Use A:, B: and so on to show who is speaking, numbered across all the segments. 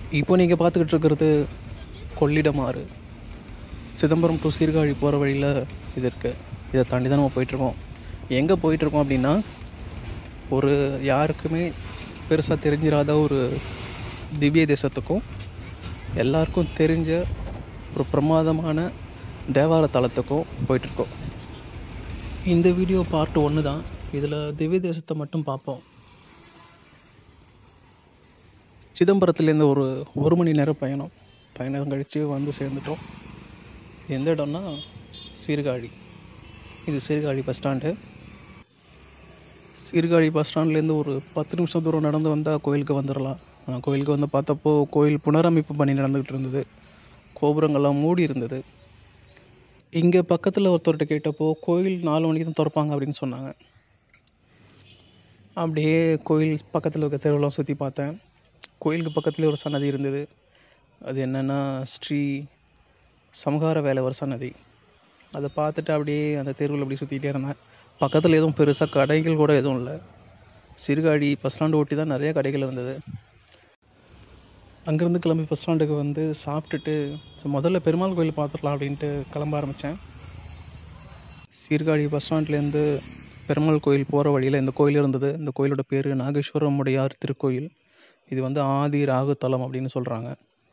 A: இப்போ நீங்கள் பார்த்துக்கிட்டு இருக்கிறது கொள்ளிடம் ஆறு. சிதம்பரம் டு சீர்காழி போகிற வழியில் இது இருக்குது. இதை தாண்டி தான் நம்ம போயிட்டுருக்கோம். எங்கே போயிட்டுருக்கோம் அப்படின்னா, ஒரு யாருக்குமே பெருசாக தெரிஞ்சிடாத ஒரு திவ்ய தேசத்துக்கும் எல்லாருக்கும் தெரிஞ்ச ஒரு பிரமாதமான தேவார தலத்துக்கும் போயிட்டுருக்கோம். இந்த வீடியோ பார்ட் 1 தான். இதில் திவ்ய தேசத்தை மட்டும் பார்ப்போம். சிதம்பரத்துலேருந்து ஒரு மணி நேரம் பயணம் கழித்து வந்து சேர்ந்துட்டோம். எந்த இடம்னா சீர்காழி. இது Sirkazhi bus stand. Sirkazhi bus ஸ்டாண்ட்லேருந்து ஒரு 10 நிமிஷம் தூரம் நடந்து வந்தால் கோயிலுக்கு வந்துடலாம். கோயிலுக்கு வந்து பார்த்தப்போ கோயில் புனரமைப்பு பணி நடந்துக்கிட்டு இருந்தது. கோபுரங்கள்லாம் மூடி இருந்தது. இங்கே பக்கத்தில் ஒருத்தர்கிட்ட கேட்டப்போ கோயில் 4 மணிக்கு தான் திறப்பாங்க அப்படின்னு சொன்னாங்க. அப்படியே கோயில் பக்கத்தில் இருக்க தெருவெல்லாம் சுற்றி பார்த்தேன். கோயிலுக்கு பக்கத்துலேயே ஒரு சன்னதி இருந்தது. அது என்னென்னா ஸ்ரீ சமகார வேலவர் சன்னதி. அதை பார்த்துட்டு அப்படியே அந்த தெருவில் அப்படி சுற்றிக்கிட்டே இருந்தேன். பக்கத்தில் எதுவும் பெருசாக கடைகள் கூட எதுவும் இல்லை. சீர்காழி பஸ் ஸ்டாண்டு ஒட்டி தான் நிறைய கடைகள் இருந்தது. அங்கேருந்து கிளம்பி பஸ் ஸ்டாண்டுக்கு வந்து சாப்பிட்டுட்டு முதல்ல பெருமாள் கோயில் பார்த்துடலாம் அப்படின்ட்டு கிளம்ப ஆரம்பித்தேன். சீர்காழி பஸ் ஸ்டாண்ட்லேருந்து பெருமாள் கோயில் போகிற வழியில் இந்த கோயில் இருந்தது. இந்த கோயிலோட பேர் நாகேஸ்வரமுடையார் திருக்கோயில். இது வந்து ஆதி ராகுத்தலம் அப்படின்னு சொல்கிறாங்க.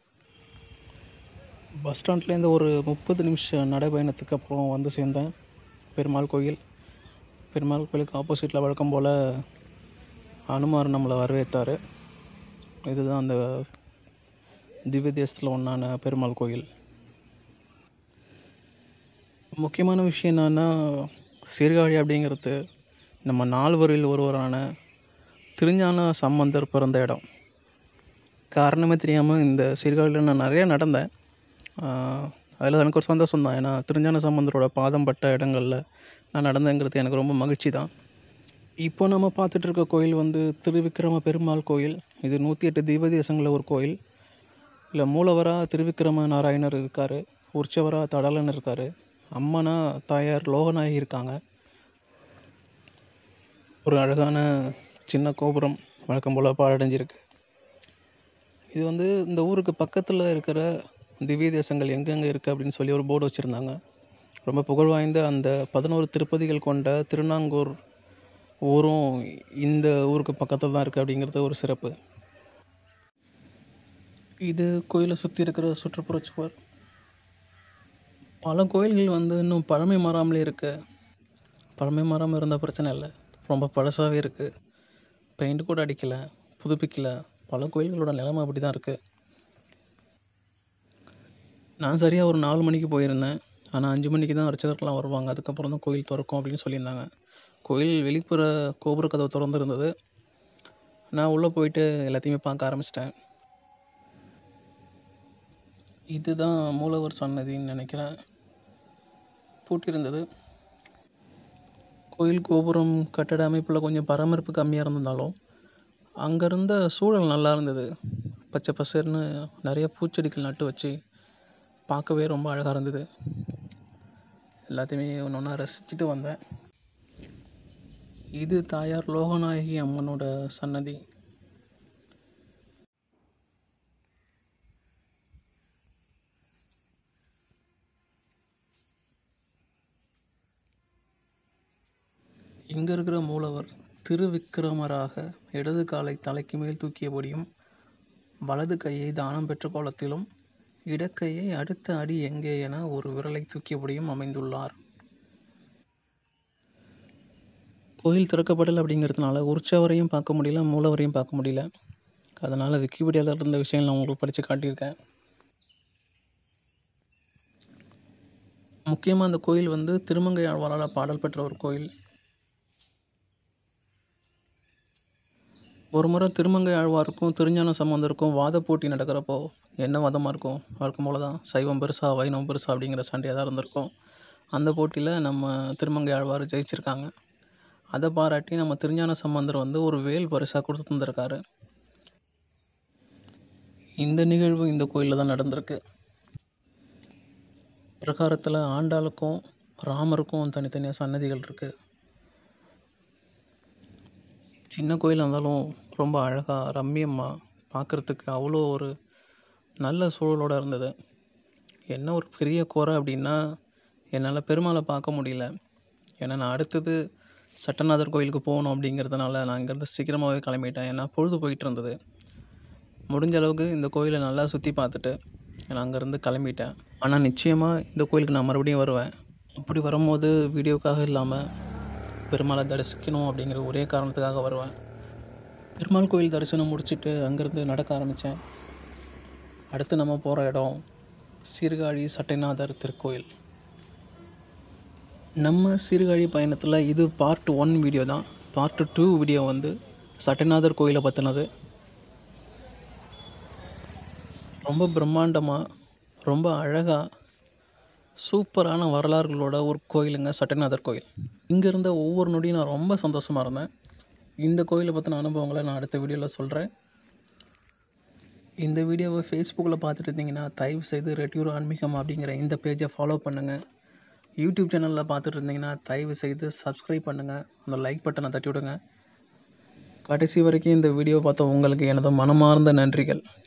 A: பஸ் ஸ்டாண்ட்லேருந்து ஒரு 30 நிமிஷம் நடைபயணத்துக்கு அப்புறம் வந்து சேர்ந்தேன் பெருமாள் கோயில். பெருமாள் கோயிலுக்கு ஆப்போசிட்டில் வழக்கம் போல் அனுமார் நம்மளை வரவேற்றார். இதுதான் அந்த திவ்ய தேசத்தில் ஒன்றான பெருமாள் கோயில். முக்கியமான விஷயம் என்னன்னா, சீர்காழி அப்படிங்கிறது நம்ம நால்வரில் ஒருவரான திருஞான சம்பந்தர் பிறந்த இடம். காரணமே தெரியாமல் இந்த சீர்காழியில் நான் நிறையா நடந்தேன். அதில் எனக்கு ஒரு சந்தோஷம் தான். ஏன்னா திருஞான சம்பந்தரோட பாதம் பட்ட இடங்களில் நான் நடந்தேங்கிறது எனக்கு ரொம்ப மகிழ்ச்சி தான். இப்போ நம்ம பார்த்துட்டு இருக்க கோயில் வந்து திருவிக்கிரம பெருமாள் கோயில். இது 108 தீப தேசங்களில் ஒரு கோயில். இல்லை மூலவராக திருவிக்கிரம நாராயணர் இருக்கார். உற்சவராக தடலன் இருக்கார். அம்மனா தாயார் லோகநாயகி இருக்காங்க. ஒரு அழகான சின்ன கோபுரம் வழக்கம் போல் பாழடைஞ்சிருக்கு. இது வந்து இந்த ஊருக்கு பக்கத்தில் இருக்கிற திவ்ய தேசங்கள் எங்கெங்கே இருக்குது அப்படின்னு சொல்லி ஒரு போர்டு வச்சுருந்தாங்க. ரொம்ப புகழ் வாய்ந்த அந்த 11 திருப்பதிகள் கொண்ட திருநாங்கூர் ஊரும் இந்த ஊருக்கு பக்கத்தில் தான் இருக்குது அப்படிங்கிறது ஒரு சிறப்பு. இது கோயிலை சுற்றி இருக்கிற சுற்றுப்புற சுவர். பல கோயில்கள் வந்து இன்னும் பழமை மாறாமலே இருக்கு. பழமை மாறாமல் இருந்தால் பிரச்சனை இல்லை, ரொம்ப பழசாகவே இருக்குது. பெயிண்ட் கூட அடிக்கலை, புதுப்பிக்கலை. பல கோயில்களோட நிலைமை அப்படி தான் இருக்குது. நான் சரியாக ஒரு 4 மணிக்கு போயிருந்தேன். ஆனால் 5 மணிக்கு தான் அர்ச்சகர்லாம் வருவாங்க, அதுக்கப்புறம் தான் கோயில் திறக்கும் அப்படின்னு சொல்லியிருந்தாங்க. கோயில் வெளிப்புற கோபுர கதவு திறந்துருந்தது. நான் உள்ளே போயிட்டு எல்லாத்தையுமே பார்க்க ஆரம்பிச்சிட்டேன். இதுதான் மூலவர் சன்னதின்னு நினைக்கிறேன். பூட்டியிருந்தது. கோயில் கோபுரம் கட்டட அமைப்பில் கொஞ்சம் பராமரிப்பு கம்மியாக இருந்திருந்தாலும் அங்கே இருந்த சூழல் நல்லா இருந்தது. பச்சை பசேர்னு நிறைய பூச்செடிகள் நட்டு வச்சு பார்க்கவே ரொம்ப அழகாக இருந்தது. எல்லாத்தையுமே ஒன்று ஒன்றா ரசிச்சுட்டு வந்தேன். இது தாயார் லோகநாயகி அம்மனோட சன்னதி. இங்கே இருக்கிற மூலவர் திருவிக்கிரமராக இடது காலை தலைக்கு மேல் தூக்கியபடியும் வலது கையை தானம் பெற்ற கோலத்திலும் இடக்கையை அடுத்த அடி எங்கே என ஒரு விரலை தூக்கியபடியும் அமைந்துள்ளார். கோயில் திறக்கப்படலை அப்படிங்கிறதுனால உற்சவரையும் பார்க்க முடியல, மூலவரையும் பார்க்க முடியல. அதனால் விக்கிபீடியாவில் இருந்த விஷயங்கள் நான் உங்களுக்கு படித்து காட்டியிருக்கேன். முக்கியமாக அந்த கோயில் வந்து திருமங்கை ஆழ்வாரால் பாடல் பெற்ற ஒரு கோயில். ஒரு முறை திருமங்கை ஆழ்வாருக்கும் திருஞான சம்பந்தருக்கும் வாத போட்டி நடக்கிறப்போ என்ன வாதமாக இருக்கும், வழக்கம் போல தான் சைவம் பெருசா வைணவம் பெருசா அப்படிங்கிற சண்டையாக தான் இருந்திருக்கும். அந்த போட்டியில் நம்ம திருமங்கை ஆழ்வார் ஜெயிச்சிருக்காங்க. அதை பாராட்டி நம்ம திருஞான சம்பந்தர் வந்து ஒரு வேல் பரிசாக கொடுத்து தந்திருக்காரு. இந்த நிகழ்வு இந்த கோயிலில் தான் நடந்திருக்கு. பிரகாரத்தில் ஆண்டாளுக்கும் ராமருக்கும் தனித்தனியாக சன்னதிகள் இருக்குது. சின்ன கோயிலாக இருந்தாலும் ரொம்ப அழகாக ரம்மியமாக பார்க்குறதுக்கு அவ்வளோ ஒரு நல்ல சூழலோடு இருந்தது. என்ன ஒரு பெரிய குறை அப்படின்னா, என்னால் பெருமாளை பார்க்க முடியல. ஏன்னா நான் அடுத்தது சட்டநாதர் கோயிலுக்கு போகணும் அப்படிங்கிறதுனால நான் இங்கேருந்து சீக்கிரமாகவே கிளம்பிட்டேன். ஏன்னா பொழுது போயிட்டு இருந்தது. முடிஞ்ச அளவுக்கு இந்த கோயிலை நல்லா சுற்றி பார்த்துட்டு நான் அங்கேருந்து கிளம்பிட்டேன். ஆனால் நிச்சயமாக இந்த கோயிலுக்கு நான் மறுபடியும் வருவேன். அப்படி வரும்போது வீடியோக்காக இல்லாமல் பெருமாளை தரிசிக்கணும் அப்படிங்கிற ஒரே காரணத்துக்காக வருவேன். பெருமாள் கோயில் தரிசனம் முடிச்சுட்டு அங்கேருந்து நடக்க ஆரம்பித்தேன். அடுத்து நம்ம போகிற இடம் சீர்காழி சட்டைநாதர் திருக்கோயில். நம்ம சீர்காழி பயணத்தில் இது பார்ட் 1 வீடியோ தான். பார்ட் 2 வீடியோ வந்து சட்டைநாதர் கோயிலை பற்றினது. ரொம்ப பிரம்மாண்டமாக, ரொம்ப அழகாக, சூப்பரான வரலாறுகளோட ஒரு கோயிலுங்க சட்டைநாதர் கோயில். இங்கே இருந்த ஒவ்வொரு நொடியும் நான் ரொம்ப சந்தோஷமாக இருந்தேன். இந்த கோயிலை பற்றின அனுபவங்களை நான் அடுத்த வீடியோவில் சொல்கிறேன். இந்த வீடியோவை ஃபேஸ்புக்கில் பார்த்துட்டு இருந்தீங்கன்னா தயவு செய்து ரெட்டியூர் ஆன்மீகம் அப்படிங்கிற இந்த பேஜை ஃபாலோ பண்ணுங்கள். யூடியூப் சேனலில் பார்த்துட்டு இருந்தீங்கன்னா தயவு செய்து சப்ஸ்கிரைப் பண்ணுங்கள். அந்த லைக் பட்டனை தட்டி விடுங்க. கடைசி வரைக்கும் இந்த வீடியோ பார்த்த உங்களுக்கு எனது மனமார்ந்த நன்றிகள்.